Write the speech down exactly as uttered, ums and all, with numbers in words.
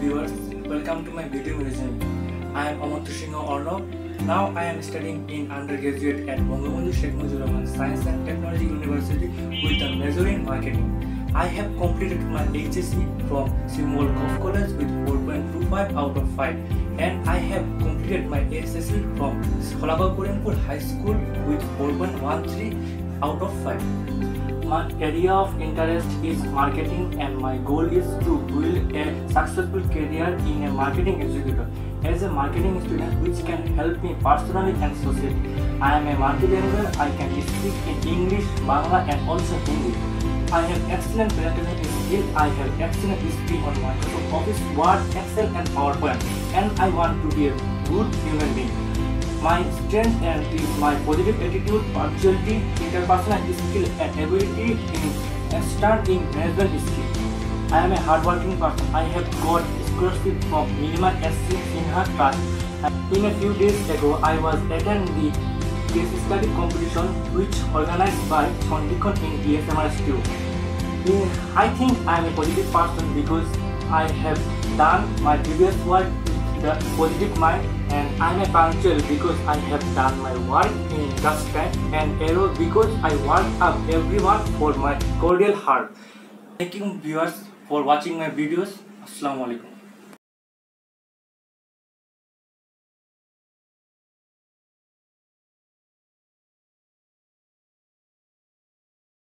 viewers, welcome to my video resume. I am Amartya Singh Arnav. Now I am studying in undergraduate at Bangabandhu Sheikh Mujibur Rahman Science and Technology University with a major in marketing. I have completed my H S C from Simwal Golf College with four point two five out of five, and I have completed my S S C from Kholagao Korenpur High School with four point one three out of five. My area of interest is marketing, and my goal is to build a successful career in a marketing executive as a marketing student, which can help me personally and socially. I am a multilingual. I can speak in English, Bangla and also Hindi. I have excellent presentation skill. I have excellent skill on Microsoft Office, Word, Excel and PowerPoint, and I want to be a good human being. My strength and is my positive attitude, punctuality, interpersonal skill and ability in starting management skill. I am a hardworking person. I have got scholarship from Nilima S C Sinha Trust. In a few days ago, I was attending the case study competition which organized by Sondikon in D S M R S two. I think I am a positive person because I have done my previous work with the positive mind, and I am a punctual because I have done my work in just time, and arrow because I work up everyone for my cordial heart. Thank you viewers for watching my videos. Assalamu alaikum.